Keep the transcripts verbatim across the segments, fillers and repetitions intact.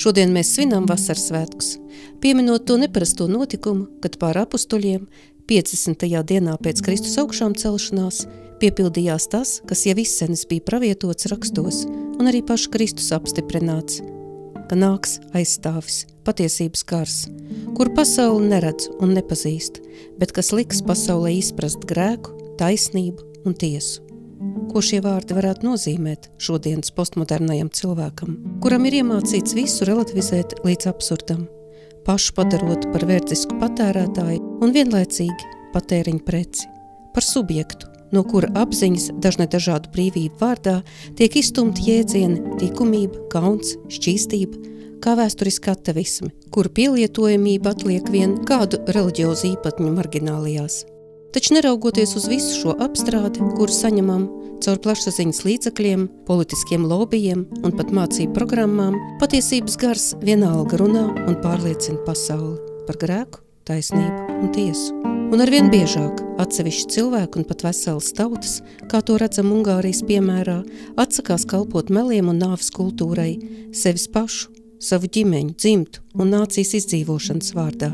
Šodien mēs svinām vasaras svētkus, pieminot to neparasto notikumu, kad pār apustuļiem piecdesmitajā dienā pēc Kristus augšām celšanās piepildījās tas, kas jau izsenis bija pravietots rakstos un arī pašu Kristus apstiprināts, ka nāks aizstāvis, patiesības gars, kur pasauli neredz un nepazīst, bet kas liks pasaulē izprast grēku, taisnību un tiesu. Ko šie vārdi varētu nozīmēt šodienas postmodernajam cilvēkam, kuram ir iemācīts visu relativizēt līdz absurdam, pašu padarot par vērtisku patērētāju un vienlaicīgi patēriņu preci, par subjektu, no kura apziņas dažne dažādu brīvību vārdā tiek izstumti jēdzieni likumība, kauns, šķīstība, kā vēsturiski atavismi, kuru pielietojamība atliek vien kādu reliģiozu īpatņu marginālijās. Taču neraugoties uz visu šo apstrādi, kuru saņemam caur plašsaziņas līdzekļiem, politiskiem lobijiem un pat mācību programmām, patiesības gars vienalga runā un pārliecina pasauli par grēku, taisnību un tiesu. Un arvien biežāk atsevišķi cilvēki un pat veselas tautas, kā to redzam Ungārijas piemērā, atsakās kalpot meliem un nāves kultūrai, sevis pašu, savu ģimeņu, dzimtu un nācijas izdzīvošanas vārdā.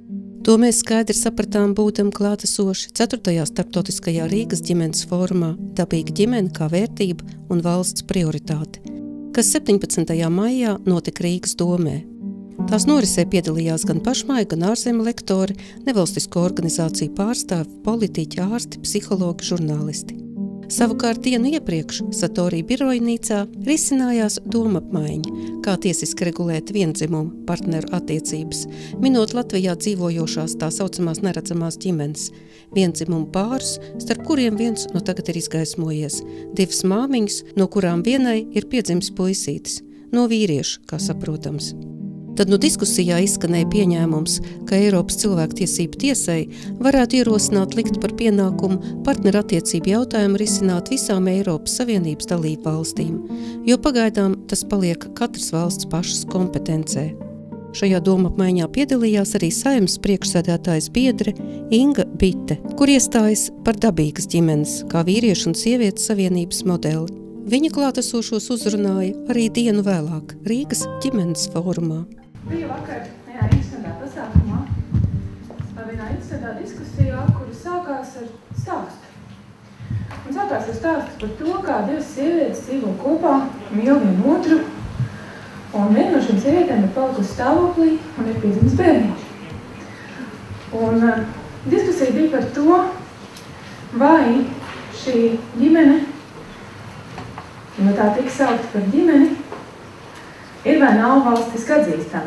To mēs skaidri sapratām būtam klātesoši ceturtajā starptautiskajā Rīgas ģimenes fórumā Dabīga ģimene kā vērtība un valsts prioritāte, kas septiņpadsmitajā maijā notika Rīgas domē. Tās norisē piedalījās gan pašmāju, gan ārzemju lektori, nevalstisko organizāciju pārstāvi, politiķi, ārsti, psihologi, žurnālisti. Savukārt dienu iepriekš Satorī birojnīcā risinājās domapmaiņa, kā tiesiski regulēt viendzimumu partneru attiecības, minot Latvijā dzīvojošās tā saucamās neredzamās ģimenes, viendzimumu pārus, starp kuriem viens no tagad ir izgaismojies, divas māmiņas, no kurām vienai ir piedzimis puisītis, no vīrieša, kā saprotams. Tad nu diskusijā izskanēja pieņēmums, ka Eiropas cilvēktiesību tiesai varētu ierosināt likt par pienākumu partnerattiecību jautājumu risināt visām Eiropas Savienības dalību valstīm, jo pagaidām tas paliek katras valsts pašas kompetencē. Šajā domapmaiņā piedalījās arī Saeimas priekšsēdētājs biedre Inga Bite, kur iestājas par dabīgas ģimenes, kā vīriešu un sievietes savienības modeli. Viņa klātesošos uzrunāja arī dienu vēlāk Rīgas ģimenes fórumā. Bija vakar vienā interesantā pasākumā, vienā interesantā diskusijā, kura sākās ar stāstu. Un sākās ar stāstu par to, kā divas sievietes dzīvo kopā, mīl vienu otru, un viena no šīm sievietēm ir palikusi stāvoklī un ir piedzimis bērniņš. Un uh, diskusija bija par to, vai šī ģimene, jo tā tika saukta par ģimeni, ir vai nav valstiski atzīstama.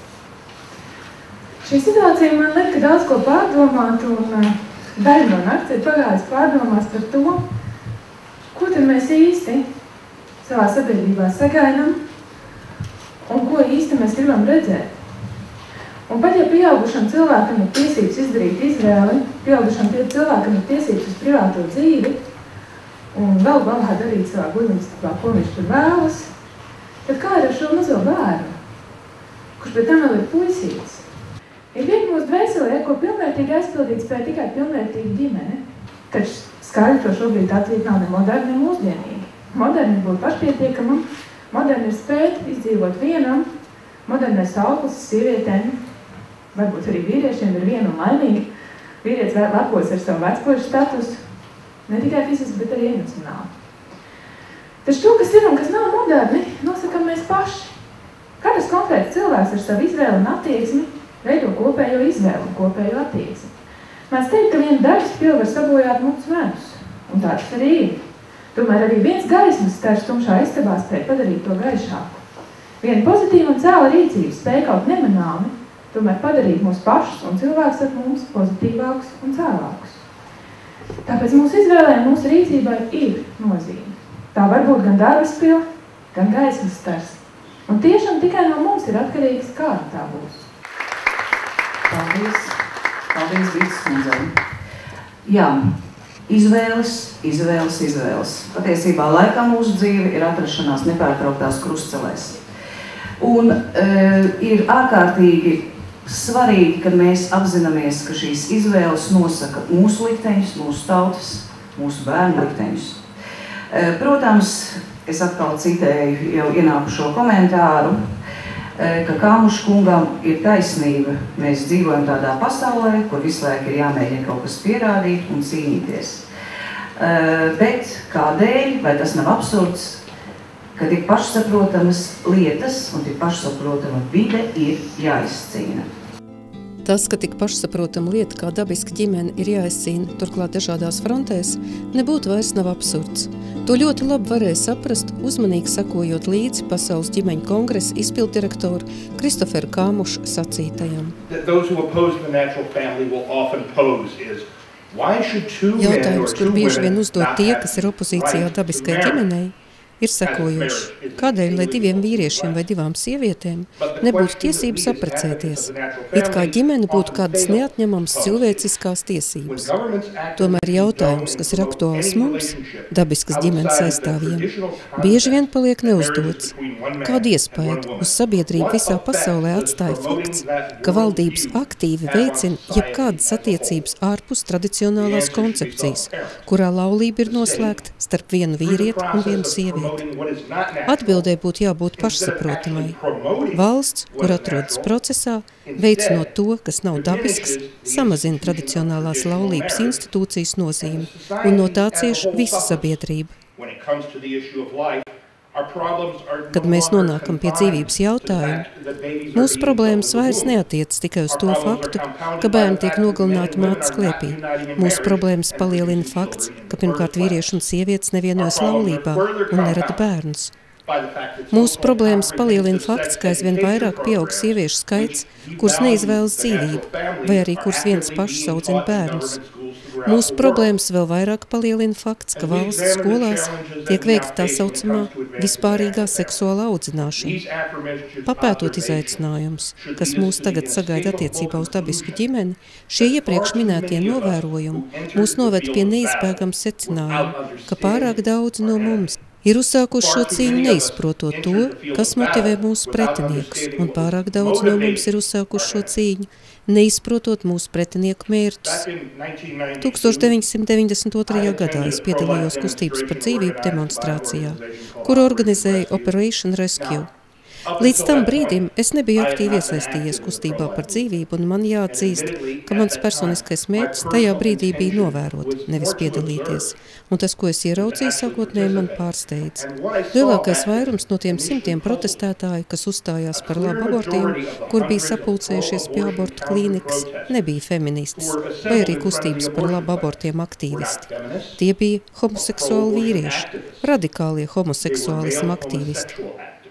Šī situācija man lika daudz ko pārdomāt, un daļa no nakts ir pagājis pārdomās par to, ko tad mēs īsti savā sabiedrībā sagaidām un ko īsti mēs gribam redzēt. Un pat ja pieaugušam cilvēkam ir tiesības izdarīt izvēli, pieaugušam cilvēkam ir tiesības uz privāto dzīvi, un vēl galā darīt savā guļamstabā, ko viņš tur vēlas, tad kā ir ar šo mazo bērnu, kurš pēc tam vēl ir puisītis? Ir vieta mūsu dvēselē, ko pilnvērtīgi aizpildīt spēja tikai pilnvērtīga ģimene, taču skaidri to šobrīd atzīt nav ne moderni, ne mūsdienīgi. Moderni ir būt pašpietiekamam, moderni ir spēt izdzīvot vienam, modernais auklis sievietēm, varbūt arī vīriešiem ir viena un laimīgi, vīrietis lepojas ar savu vecpuļu statusu, ne tikai fiziski, bet arī emocionāli. Taču to, kas ir un kas nav moderni, nosakam mēs paši. Katrs konkrēts cilvēks ar savu izvēli un attieksmi veido kopējo izvēli un kopējo attieksmi. Mēs teikt, ka viena daļas pila var sabojāt mūsu medus, un tā tas arī ir. Tomēr arī viens gaismas stars tumšā istabā spēja padarīt to gaišāku. Viena pozitīva un cēla rīcība spēja kaut nemanāmi, tomēr padarīt mūs pašus un cilvēks ar mums pozitīvākus un cēlākus. Tāpēc mūsu izvēlē un mūsu rīcībai ir nozīme. Tā var būt gan darbas pila, gan gaismas stars. Un tiešām tikai no mums ir atkarīgs, kāda tā būs. Paldies. Paldies, Bītas kundzei. Jā, izvēles, izvēles, izvēles. Patiesībā laikā mūsu dzīve ir atrašanās nepārtrauktās krustcelēs. Un e, ir ārkārtīgi svarīgi, ka mēs apzināmies, ka šīs izvēles nosaka mūsu likteņus, mūsu tautas, mūsu bērnu likteņus. Protams, es atkal citēju jau ienākušo komentāru, ka Kāmuša kungam ir taisnība. Mēs dzīvojam tādā pasaulē, kur visu laiku ir jāmēģina kaut kas pierādīt un cīnīties. Bet kādēļ, vai tas nav absurds, ka tik pašsaprotamas lietas un tik pašsaprotama vide ir jāizcīna. Tas, ka tik pašsaprotama lieta kā dabiska ģimene ir jāizcīna, turklāt dažādās frontēs, nebūtu vairs nav absurds. To ļoti labi varēja saprast, uzmanīgi sakojot līdzi Pasaules ģimeņu kongresa izpilddirektoru Kristoferu Kāmušu sacītajam. Jautājums, kur bieži vien uzdod tie, kas ir opozīcijā dabiskai ģimenei, ir sekojoši. Kādēļ, lai diviem vīriešiem vai divām sievietēm nebūtu tiesības apprecēties? It kā ģimene būtu kādas neatņemamas cilvēciskās tiesības. Tomēr jautājums, kas ir aktuāls mums, dabiskas ģimenes aizstāvjiem, bieži vien paliek neuzdots. Kādu iespēju uz sabiedrību visā pasaulē atstāja fakts, ka valdības aktīvi veicina jebkādas attiecības ārpus tradicionālās koncepcijas, kurā laulība ir noslēgta starp vienu vīrieti un vienu sievieti. Atbildē būtu jābūt pašsaprotamai. Valsts, kur atrodas procesā, veicinot to, kas nav dabisks, samazina tradicionālās laulības institūcijas nozīmi, un no tā cieš visa sabiedrība. Kad mēs nonākam pie dzīvības jautājuma, mūsu problēmas vairs neatiec tikai uz to faktu, ka bērni tiek nogalināti mātes klēpī. Mūsu problēmas palielina fakts, ka pirmkārt vīrieši un sievietes nevienojas laulībā un nerada bērnus. Mūsu problēmas palielina fakts, ka aizvien vairāk pieaug sieviešu skaits, kuras neizvēlas dzīvību, vai arī kuras viens pašs audzina bērnus. Mūsu problēmas vēl vairāk palielina fakts, ka valsts skolās tiek veikta tā saucamā vispārīgā seksuāla audzināšana. Papētot izaicinājumus, kas mūs tagad sagaida attiecībā uz dabisku ģimeni, šie iepriekš minētie novērojumi mūs noved pie neizbēgama secinājuma, ka pārāk daudz no mums ir uzsākuši šo cīņu neizprotot to, kas motivē mūsu pretiniekus, un pārāk daudz no mums ir uzsākuši šo cīņu, neizprotot mūsu pretinieku mērķus. tūkstoš deviņsimt deviņdesmit otrajā gadā es piedalījos kustības par dzīvību demonstrācijā, kuru organizēja Operation Rescue. Līdz tam brīdim es nebiju aktīvi iesaistījies kustībā par dzīvību, un man jāatzīst, ka mans personiskais mērķis tajā brīdī bija novērot, nevis piedalīties. Un tas, ko es ieraudzīju, sākotnēji man pārsteidz. Lielākais vairums no tiem simtiem protestētāju, kas uzstājās par labu abortiem, kur bija sapulcējušies pie abortu klīnikas, nebija feministas, vai arī kustības par labu abortiem aktīvisti. Tie bija homoseksuāli vīrieši, radikālie homoseksuālisma aktīvisti.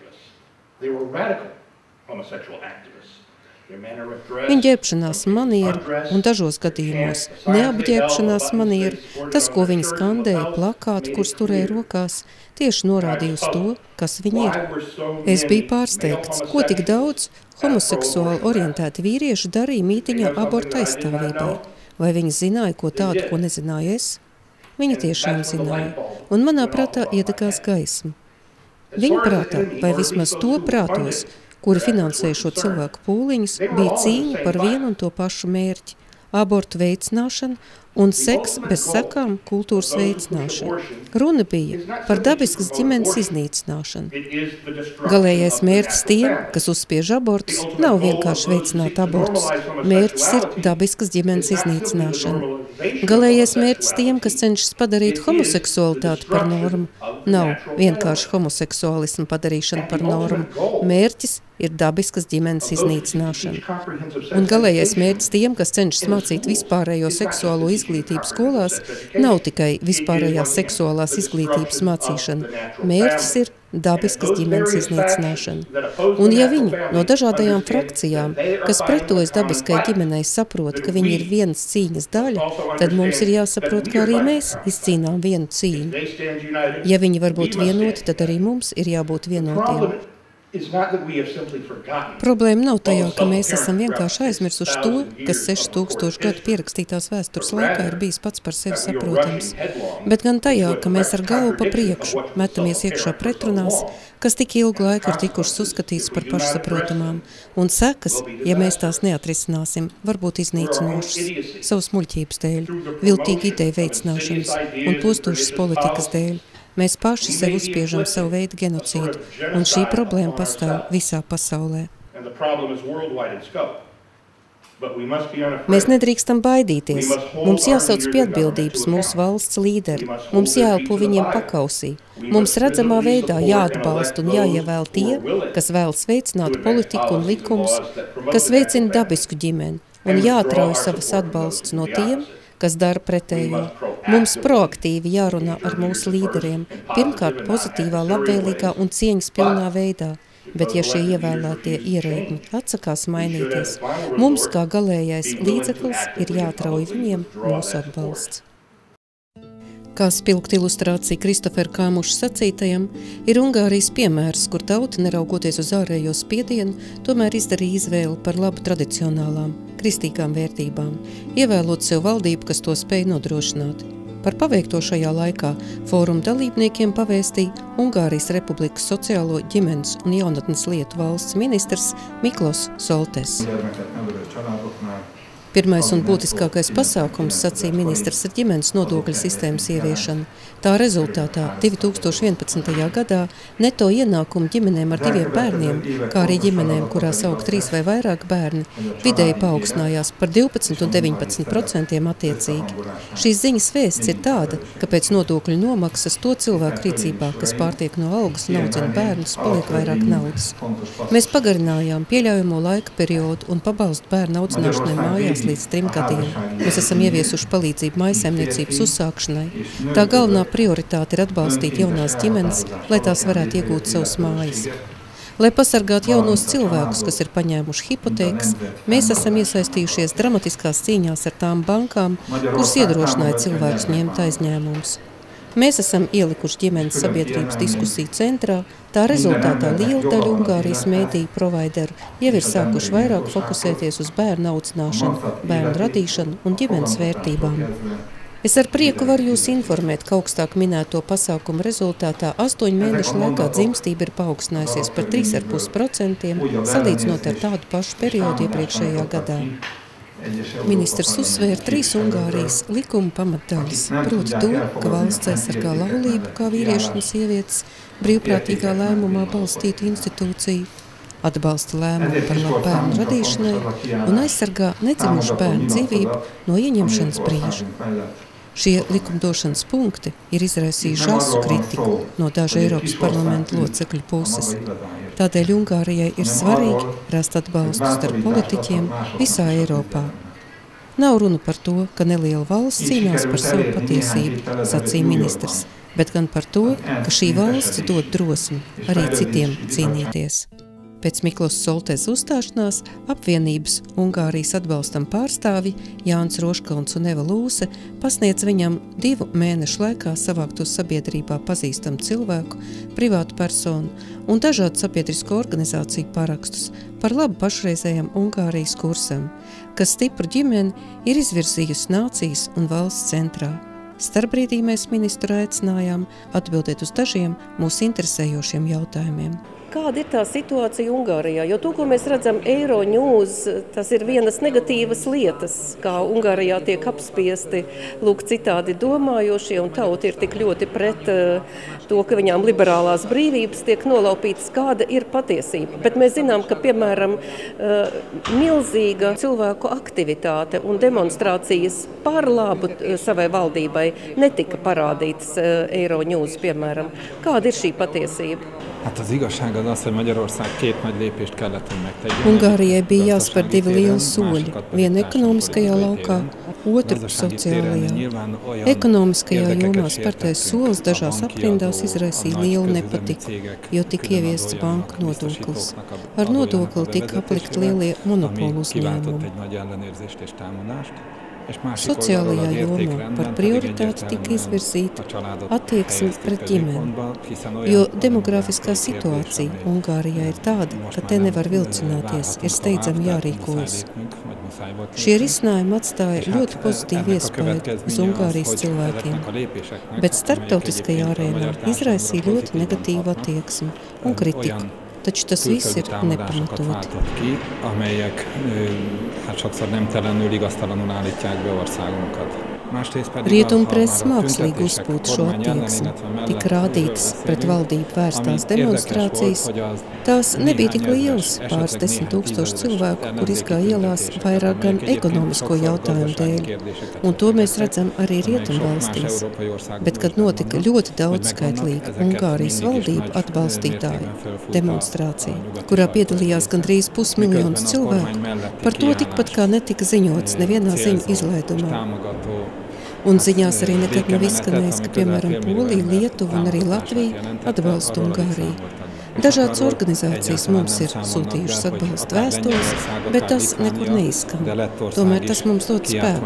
Viņa ģērbšanās maniera un dažos gadījumos neapģērbšanās maniera, tas, ko viņa skandēja, plakāti, kurus turēja rokās, tieši norādīja uz to, kas viņa ir. Es biju pārsteigts, ko tik daudz homoseksuāli orientēti vīrieši darīja mītiņā abortu aizstāvībai. Vai viņi zināja, ko tādu, ko nezināju es? Viņi tiešām zināja, un manā prātā iedegās gaisma. Viņa prātā, vai vismaz to prātos, kuri finansēja šo cilvēku pūliņus, bija cīņa par vienu un to pašu mērķi – abortu veicināšanu un seks bez sekām kultūras veicināšanu. Runa bija par dabiskas ģimenes iznīcināšanu. Galējais mērķis tiem, kas uzspiež abortus, nav vienkārši veicināt abortus. Mērķis ir dabiskas ģimenes iznīcināšana. Galējais mērķis tiem, kas cenšas padarīt homoseksualitāti par normu, nav vienkārši homoseksuālismu padarīšana par normu. Mērķis ir dabiskas ģimenes iznīcināšana. Un galējais mērķis tiem, kas cenšas mācīt vispārējo seksuālo izglītību skolās, nav tikai vispārējās seksuālās izglītības mācīšana. Mērķis ir dabiskas ģimenes iznīcināšana. Un ja viņi no dažādajām frakcijām, kas pretojas dabiskai ģimenei, saprot, ka viņi ir vienas cīņas daļa, tad mums ir jāsaprot, ka arī mēs izcīnām vienu cīņu. Ja viņi var būt vienoti, tad arī mums ir jābūt vienotiem. Problēma nav tajā, ka mēs esam vienkārši aizmirsuši to, kas seši tūkstoši gadu pierakstītās vēstures laikā ir bijis pats par sevi saprotams, bet gan tajā, ka mēs ar galvu pa priekšu metamies iekšā pretrunās, kas tik ilgu laiku ir tikušas uzskatīts par pašsaprotamām, un sekas, ja mēs tās neatrisināsim, var būt iznīcinošas savas muļķības dēļ, viltīgi ideju veicināšanas un postošas politikas dēļ. Mēs paši sev uzspiežam savu veidu genocīdu, un šī problēma pastāv visā pasaulē. Mēs nedrīkstam baidīties. Mums jāsauc pie atbildības mūsu valsts līderi. Mums jāelpo viņiem pakausī. Mums redzamā veidā jāatbalsta un jāievēl tie, kas vēlas veicināt politiku un likumus, kas veicina dabisku ģimeni, un jāatrauj savas atbalsts no tiem, kas dara pretējo. Mums proaktīvi jārunā ar mūsu līderiem, pirmkārt pozitīvā, labvēlīgā un cieņas pilnā veidā. Bet ja šie ievēlētie ierēdņi atsakās mainīties, mums kā galējais līdzeklis ir jāatrauj viņiem mūsu atbalsts. Kā spilgt ilustrācija Kristofera Kāmuša sacītajam, ir Ungārijas piemērs, kur tauta, neraugoties uz ārējo spiedienu, tomēr izdarīja izvēli par labu tradicionālām, kristīgām vērtībām, ievēlot sev valdību, kas to spēj nodrošināt. Par paveikto šajā laikā fóruma dalībniekiem pavēstīja Ungārijas Republikas sociālo, ģimenes un jaunatnes lietu valsts ministrs Miklos Soltes. Pirmais un būtiskākais pasākums, sacīja ministrs, ir ģimenes nodokļu sistēmas ieviešana. Tā rezultātā divi tūkstoši vienpadsmitajā gadā neto ienākumu ģimenēm ar diviem bērniem, kā arī ģimenēm, kurās aug trīs vai vairāk bērni, vidēji paaugstinājās par divpadsmit un deviņpadsmit procentiem attiecīgi. Šīs ziņas vēsts ir tāda, ka pēc nodokļu nomaksas to cilvēku rīcībā, kas pārtiek no algas un audzina bērnus, paliek vairāk naudas. Mēs pagarinājām pieļaujamo laika periodu un pabalstu bērnu audzināšanai mājās līdz trim gadiem. Mēs esam ieviesuši palīdzību mājsaimniecības uzsākšanai. Tā galvenā prioritāte ir atbalstīt jaunās ģimenes, lai tās varētu iegūt savus mājas. Lai pasargātu jaunos cilvēkus, kas ir paņēmuši hipotēkas, mēs esam iesaistījušies dramatiskās cīņās ar tām bankām, kuras iedrošināja cilvēkus ņemt aizņēmumus. Mēs esam ielikuši ģimenes sabiedrības diskusiju centrā, tā rezultātā liela daļa Ungārijas mēdīju provideru jau ir sākuši vairāk fokusēties uz bērnu audzināšanu, bērnu radīšanu un ģimenes vērtībām. Es ar prieku varu jūs informēt, ka augstāk minēto pasākumu rezultātā astoņu mēnešu laikā dzimstība ir paaugstinājusies par trīs ar pus procentiem, salīdzinot ar tādu pašu periodu iepriekšējā gadā. Ministrs uzsvēra trīs Ungārijas likuma pamatdaļas, proti to, ka valsts aizsargā laulību kā vīriešu un sievietes, brīvprātīgā lēmumā balstītu institūciju, atbalsta lēmumu par labu bērnu radīšanai un aizsargā nedzimušu bērnu dzīvību no ieņemšanas brīža. Šie likumdošanas punkti ir izraisījuši asu kritiku no dažu Eiropas parlamenta locekļu puses. Tādēļ Ungārijai ir svarīgi rast atbalstu starp politiķiem visā Eiropā. Nav runa par to, ka neliela valsts cīnās par savu patiesību, sacīja ministrs, bet gan par to, ka šī valsts dod drosmi arī citiem cīnīties. Pēc Miklos Soltes uzstāšanās apvienības Ungārijas atbalstam pārstāvi Jānis Roškalns un Eva Lūse pasniedz viņam divu mēnešu laikā savākto sabiedrībā pazīstamu cilvēku, privātu personu un dažādu sabiedrisko organizāciju parakstus par labu pašreizējam Ungārijas kursam, kas stipru ģimeni ir izvirzījusi nācijas un valsts centrā. Starpbrīdī mēs ministru aicinājām atbildēt uz dažiem mūs interesējošiem jautājumiem. Kāda ir tā situācija Ungārijā? Jo to, ko mēs redzam Euronews, tas ir vienas negatīvas lietas, kā Ungārijā tiek apspiesti lūk citādi domājošie, un tauta ir tik ļoti pret uh, to, ka viņām liberālās brīvības tiek nolaupītas. Kāda ir patiesība? Bet mēs zinām, ka, piemēram, uh, milzīga cilvēku aktivitāte un demonstrācijas par labu uh, savai valdībai netika parādītas uh, Euronews, piemēram. Kāda ir šī patiesība? Hát az igazság az az, hogy Magyarország két nagy lépést kellett, hogy megtegyen. Ungārijai bija jāspēr divi lieli soļi, viena ekonomiskajā laukā, otru sociālajā. Ekonomiskajā jomā spērtais solis dažās aprindās izraisīja lielu nepatiku, jo tika ieviests banku nodoklis. Ar nodokli tika aplikt lielie monopolu uzņēmumi. Sociālajā jomā par prioritāti tika izvirzīta attieksme pret ģimeni, jo demografiskā situācija Ungārijā ir tāda, ka te nevar vilcināties, ir steidzami jārīkojas. Šie risinājumi atstāja ļoti pozitīvu iespēju uz Ungārijas cilvēkiem, bet starptautiskajā arēnā izraisīja ļoti negatīvu attieksmi un kritiku. Taču tas viss ir nepamatoti. Amelyek hát sokszor nemtelenül, igaztalanul állítják be országunkat. Rietumpreses mākslīgi uzpūt šo attieksmi. Tika rādītas pret valdību vērstās demonstrācijas. Tās nebija tik lielas, pāris desmit tūkstoši cilvēku, kur izgāja ielās vairāk gan ekonomisko jautājumu dēļ. Un to mēs redzam arī Rietumvalstīs. Bet, kad notika ļoti daudzskaitlīga Ungārijas valdību atbalstītāju demonstrācija, kurā piedalījās gandrīz pusmiljons cilvēku, par to tikpat kā netika ziņots nevienā ziņu izlaidumā. Un ziņās arī nekad nav izskanējis, ka, piemēram, Polija, Lietuva un arī Latvija atbalsta Ungāriju. Dažādas organizācijas mums ir sūtījušas atbalsta vēstules, bet tas nekur neizskan. Tomēr tas mums dod spēku.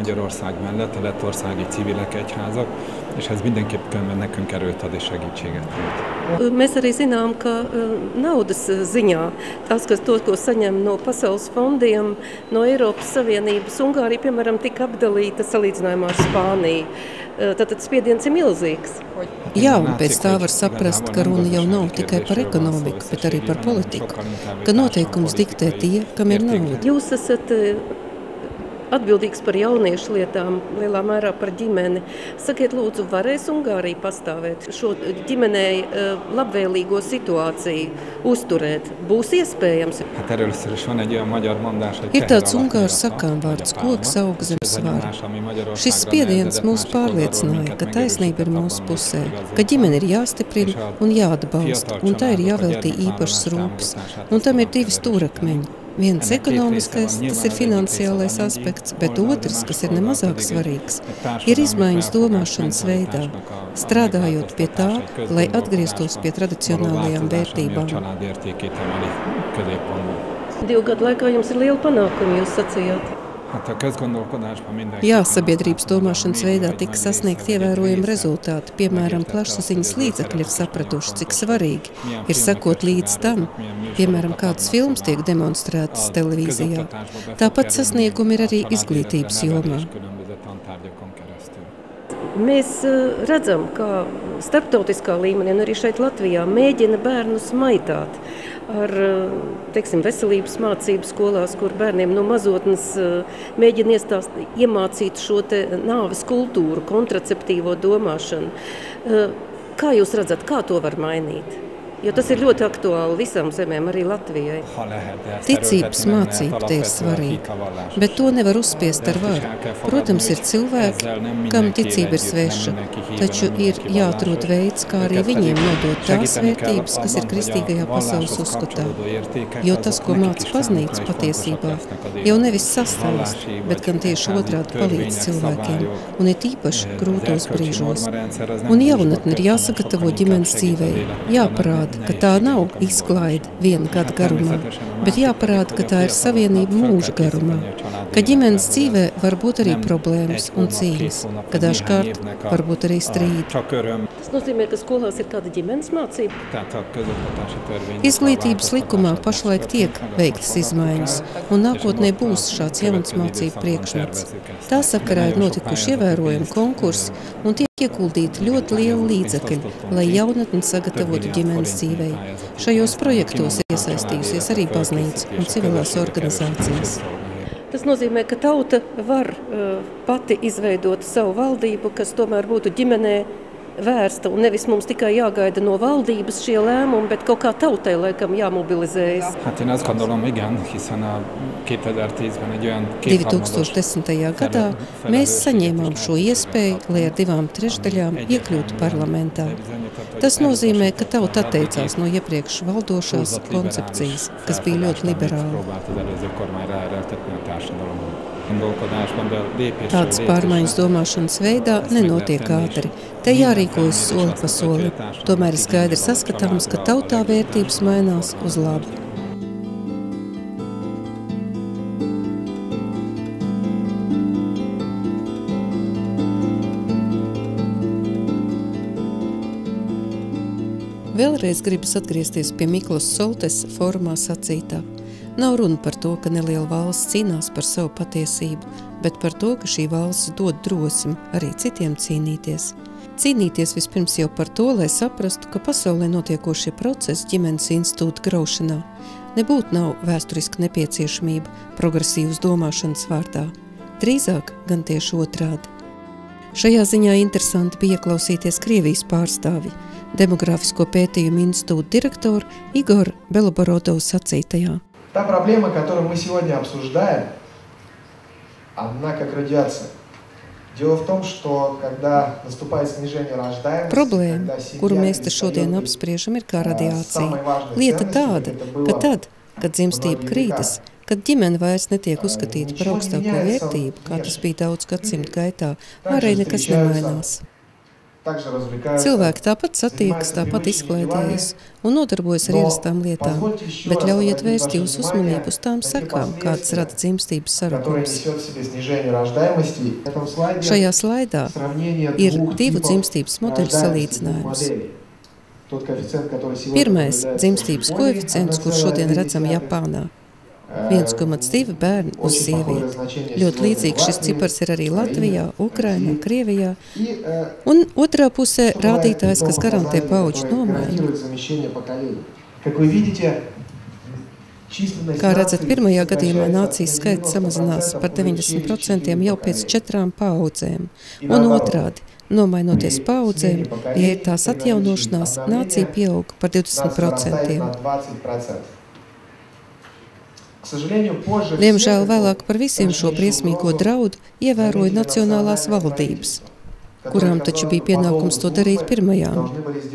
És ez mindenképpen nekünk erőt ad és segítséget. Mēs arī zinām, ka naudas ziņā tas, kas to, ko saņem no pasaules fondiem, no Eiropas Savienības, Ungārija, piemēram, tika apdalīta salīdzinājumā ar Spāniju. Tātad spiediens ir milzīgs. Jā, un pēc tā var saprast, ka runa jau nav tikai par ekonomiku, bet arī par politiku, ka noteikums diktē tie, kam ir nauda. Jūs esat atbildīgs par jauniešu lietām, lielā mērā par ģimeni. Sakiet, lūdzu, varēs Ungārija pastāvēt šo ģimenei labvēlīgo situāciju uzturēt? Būs iespējams? Ir tāds ungāru sakāmvārds, koks aug zem svara. Šis spiediens mūs pārliecināja, ka taisnība ir mūsu pusē, ka ģimene ir jāstiprina un jāatbalsta, un tā ir jāveltī īpašas rūpes. Un tam ir divi stūrakmeņi. Viens ekonomiskais, tas ir finansiālais aspekts, bet otrs, kas ir nemazāk svarīgs, ir izmaiņas domāšanas veidā, strādājot pie tā, lai atgrieztos pie tradicionālajām vērtībām. Divu gadu laikā jums ir liela panākuma, jūs sacījāt. Jā, sabiedrības domāšanas veidā tika sasniegt ievērojami rezultāti. Piemēram, plašsaziņas līdzekļi ir sapratuši, cik svarīgi ir sekot līdz tam, piemēram, kādas filmas tiek demonstrētas televīzijā. Tāpat sasniegumi ir arī izglītības jomā. Mēs redzam, ka starptautiskā līmenī un arī šeit Latvijā mēģina bērnus maitāt ar, teiksim, veselības mācību skolās, kur bērniem no mazotnes mēģina iestāst, iemācīt šo te nāves kultūru, kontraceptīvo domāšanu. Kā jūs redzat, kā to var mainīt? Jo tas ir ļoti aktuāli visām zemēm, arī Latvijai. Ticības mācība te ir svarīga, bet to nevar uzspiest ar varu. Protams, ir cilvēki, kam ticība ir sveša, taču ir jāatrod veids, kā arī viņiem nodot tās vērtības, kas ir kristīgajā pasaules uzskatā. Jo tas, ko māca baznīca patiesībā, jau nevis sastāst, bet gan tieši otrādi palīdz cilvēkiem, un ir īpaši grūtos brīžos. Un jaunatni ir jāsagatavo ģimenes dzīvei, jāparāda, ka tā nav izklaide viena gada garumā, bet jāparāda, ka tā ir savienība mūža garumā, ka ģimenes dzīvē var būt arī problēmas un cīņas, ka dažkārt var būt arī strīdi. Tas nozīmē, ka skolās ir kāda ģimenes mācība? Izglītības likumā pašlaik tiek veiktas izmaiņas, un nākotnē būs šāds jauns mācību priekšmets. Tā sakarā ir notikuši ievērojami konkursi un tiek ieguldīti ļoti liela līdzekļi, lai jaunatni sagatavotu ģimenes dzīvei. Šajos projektos ir iesaistījusies arī baznīca un civilās organizācijas. Tas nozīmē, ka tauta var uh, pati izveidot savu valdību, kas tomēr būtu ģimenē vērsta, un nevis mums tikai jāgaida no valdības šie lēmumi, bet kaut kā tautai laikam jāmobilizējas. divi tūkstoši desmitajā gadā mēs saņēmām šo iespēju, lai ar divām trešdaļām iekļūtu parlamentā. Tas nozīmē, ka tauta atteicās no iepriekš valdošās koncepcijas, kas bija ļoti liberāla. Tādas pārmaiņas domāšanas veidā nenotiek ātri. Te jārīkojas soli pa solim. Tomēr ir skaidri saskatāms, ka tautā vērtības mainās uz labu. Vēlreiz gribas atgriezties pie Miklos Soltes fórumā sacītā. Nav runa par to, ka neliela valsts cīnās par savu patiesību, bet par to, ka šī valsts dod drosmi arī citiem cīnīties. Cīnīties vispirms jau par to, lai saprastu, ka pasaulē notiekošie procesi ģimenes institūta graušanā nebūtu nav vēsturiska nepieciešamība progresīvas domāšanas vārdā. Drīzāk gan tieši otrādi. Šajā ziņā interesanti bija ieklausīties Krievijas pārstāvi, Demografisko pētījumu institūta direktoru Igor Beloborodov sacītajā. Та проблема, которую мы сегодня обсуждаем, она как радиация. Дело в том, что когда наступает снижение рождаемости, Problēma, kuru mēs te šodien apspriežam, ir kā radiācija. Lieta tāda, ka tad, kad dzimstība krītas, kad ģimene vairs netiek uzskatīta par augstāko vērtību, kā tas bija daudz gadsimtu gaitā, arī nekas nemainās. Cilvēki tāpat satiekas, tāpat izklaidējas un nodarbojas ar ierastām lietām, bet ļaujiet vērst jūsu uzmanību uz tām sekām, kādas rada dzimstības sarukums. Šajā slaidā ir divu dzimstības modeļu salīdzinājums. Pirmais – dzimstības koeficients, kur šodien redzam Japānā. viens komats divi bērni uz sievieti. Ļoti līdzīgs šis cipars ir arī Latvijā, Ukrainā, Krievijā. Un otrā pusē rādītājs, kas garantē paudžu nomaiņu. Kā redzat, pirmajā gadījumā nācijas skaits samazinās par deviņdesmit procentiem jau pēc četrām paudzēm. Un otrādi, nomainoties paudzēm, ja ir tās atjaunošanās, nācija pieaug par divdesmit procentiem. Diemžēl vēlāk par visiem šo briesmīgo draudu ievēroja nacionālās valdības, kurām taču bija pienākums to darīt pirmajām.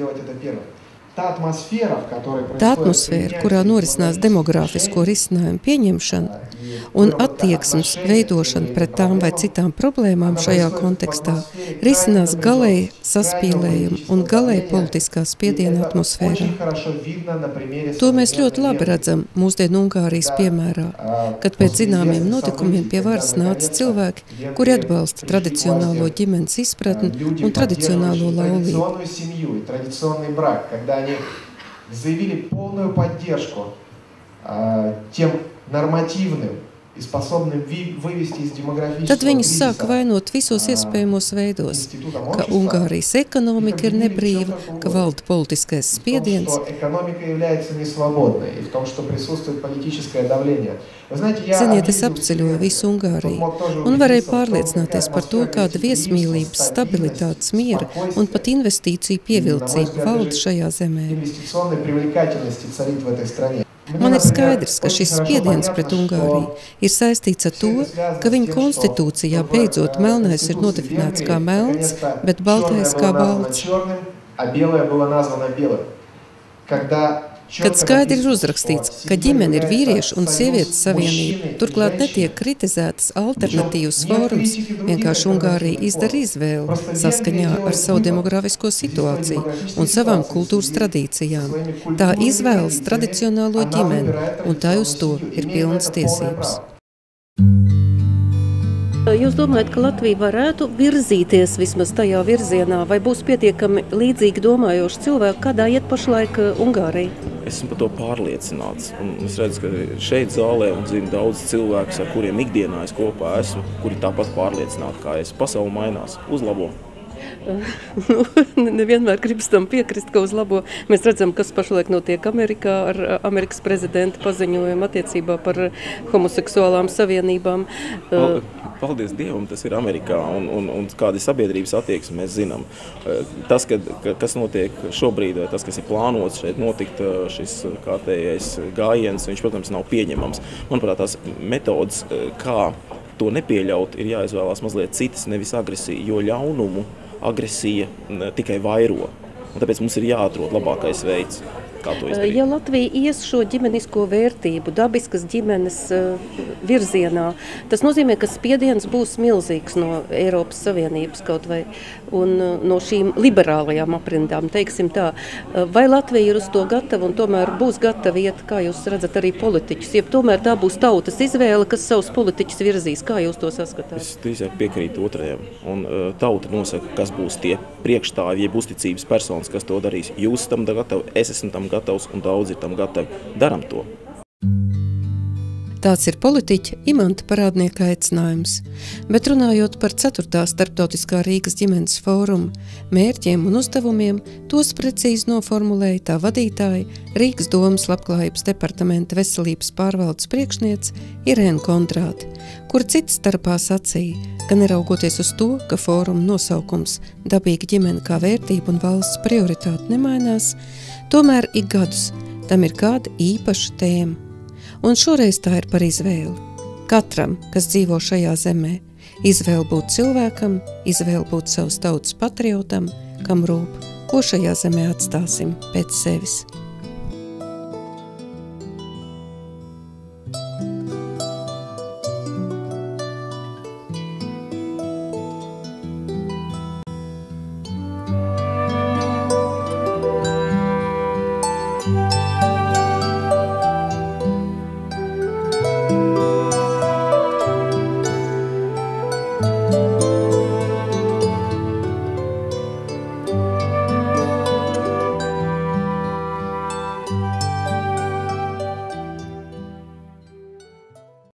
Tā atmosfēra, kurā norisinās demogrāfisko risinājumu pieņemšana un attieksmes veidošana pret tām vai citām problēmām šajā kontekstā, risinās galēji saspīlējumu un galēji politiskā spiediena atmosfērā. To mēs ļoti labi redzam mūsdienu Ungārijas piemērā, kad pēc zināmiem notikumiem pie varas nāca cilvēki, kuri atbalsta tradicionālo ģimenes izpratni un tradicionālo laulību. Они заявили полную поддержку э, тем нормативным и способным вывести из демографического Tad viņus sāka vainot visos iespējamos veidos, ka Ungārijas ekonomika ir nebrīva, ka valda politiskais spiediens. Ziniet, es apceļoju visu Ungāriju un varēju pārliecināties par to, kāda viesmīlības, stabilitātes, miera un pat investīciju pievilcība valda šajā zemē. Man ir skaidrs, ka šis spiediens pret Ungāriju ir saistīts ar to, ka viņa konstitūcijā beidzot melnais ir nodefinēts kā melns, bet baltais kā balts. Kad skaidri ir uzrakstīts, ka ģimene ir vīriešu un sievietes savienība, turklāt netiek kritizētas alternatīvas formas, vienkārši Ungārija izdara izvēli saskaņā ar savu demografisko situāciju un savām kultūras tradīcijām. Tā izvēlas tradicionālo ģimeni, un tā uz to ir pilnas tiesības. Jūs domājat, ka Latvija varētu virzīties vismaz tajā virzienā, vai būs pietiekami līdzīgi domājoši cilvēki, kādā iet pašlaik Ungārija? Esmu par to pārliecināts. Un es redzu, ka šeit zālē un zinu daudz cilvēkus, ar kuriem ikdienā es kopā esmu, kuri tāpat pārliecināti kā es. Pasaule mainās, uzlabo. Nu, nevienmēr gribas tam piekrist, ka uzlabo. Mēs redzam, kas pašlaik notiek Amerikā ar Amerikas prezidenta paziņojumu attiecībā par homoseksuālām savienībām. Paldies Dievam, tas ir Amerikā, un, un, un kāda ir sabiedrības attieksme, mēs zinām. Tas, kad, kas notiek šobrīd, vai tas, kas ir plānots šeit notikt, šis kārtējais gājiens, viņš, protams, nav pieņemams. Manuprāt, tās metodas, kā to nepieļaut, ir jāizvēlās mazliet citas, nevis agresija, jo ļaunumu agresija tikai vairo. Un tāpēc mums ir jāatrod labākais veids, kā to izdarīt. Ja Latvija ies šo ģimenisko vērtību, dabiskas ģimenes virzienā, tas nozīmē, ka spiediens būs milzīgs no Eiropas Savienības kaut vai un no šīm liberālajām aprindām, teiksim tā. Vai Latvija ir uz to gatava un tomēr būs gatava iet, kā jūs redzat, arī politiķus? Ja tomēr tā būs tautas izvēle, kas savus politiķus virzīs, kā jūs to saskatāt? Es drīzāk piekrītu otrajam. Un uh, tauta nosaka, kas būs tie priekšstāvji, jeb uzticības personas, kas to darīs. Jūs tam gatavi, es esmu tam gatavs un daudz ir tam gatavi. Daram to. Tāds ir politiķa Imanta Parādnieka aicinājums. Bet runājot par ceturtā starptautiskā Rīgas ģimenes fóruma mērķiem un uzdevumiem, tos precīzi noformulēja tā vadītāja Rīgas domas labklājības departamenta veselības pārvaldes priekšniece Irēna Kondrāte, kur cits starpā sacīja, ka neraugoties uz to, ka fóruma nosaukums dabīga ģimene kā vērtība un valsts prioritāte nemainās, tomēr ik gadus tam ir kāda īpaša tēma. Un šoreiz tā ir par izvēli. Katram, kas dzīvo šajā zemē, izvēle būt cilvēkam, izvēle būt savas tautas patriotam, kam rūp, ko šajā zemē atstāsim pēc sevis.